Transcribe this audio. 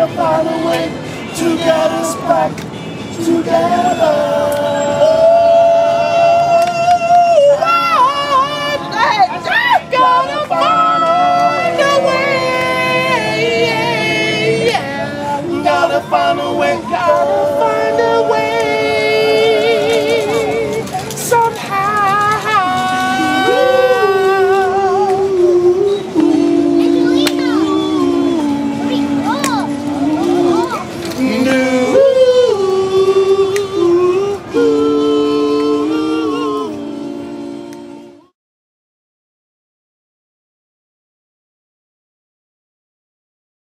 to find a way to get us back together.